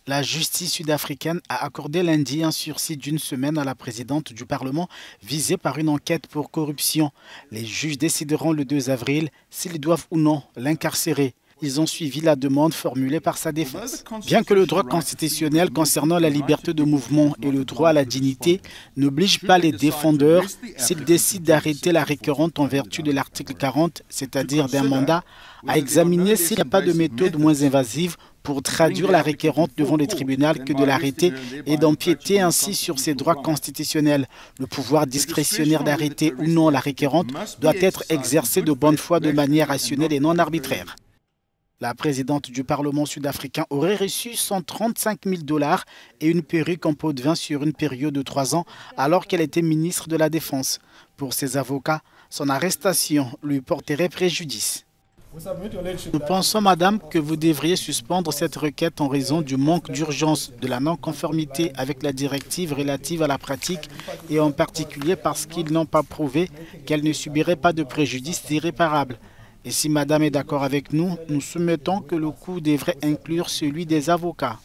La justice sud-africaine a accordé lundi un sursis d'une semaine à la présidente du Parlement visée par une enquête pour corruption. Les juges décideront le 2 avril s'ils doivent ou non l'incarcérer. Ils ont suivi la demande formulée par sa défense. Bien que le droit constitutionnel concernant la liberté de mouvement et le droit à la dignité n'oblige pas les défendeurs, s'ils décident d'arrêter la requérante en vertu de l'article 40, c'est-à-dire d'un mandat, à examiner s'il n'y a pas de méthode moins invasive pour traduire la requérante devant le tribunal que de l'arrêter et d'empiéter ainsi sur ses droits constitutionnels. Le pouvoir discrétionnaire d'arrêter ou non la requérante doit être exercé de bonne foi de manière rationnelle et non arbitraire. La présidente du Parlement sud-africain aurait reçu 135 000 $ et une perruque en peau de vin sur une période de 3 ans alors qu'elle était ministre de la Défense. Pour ses avocats, son arrestation lui porterait préjudice. Nous pensons, madame, que vous devriez suspendre cette requête en raison du manque d'urgence, de la non-conformité avec la directive relative à la pratique et en particulier parce qu'ils n'ont pas prouvé qu'elle ne subirait pas de préjudice irréparable. Et si madame est d'accord avec nous, nous soumettons que le coût devrait inclure celui des avocats.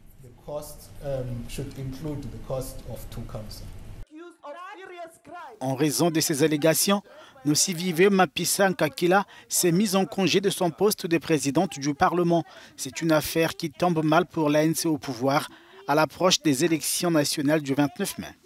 En raison de ces allégations, Nosiviwe Mapisa Nkakila s'est mise en congé de son poste de présidente du Parlement. C'est une affaire qui tombe mal pour l'ANC au pouvoir à l'approche des élections nationales du 29 mai.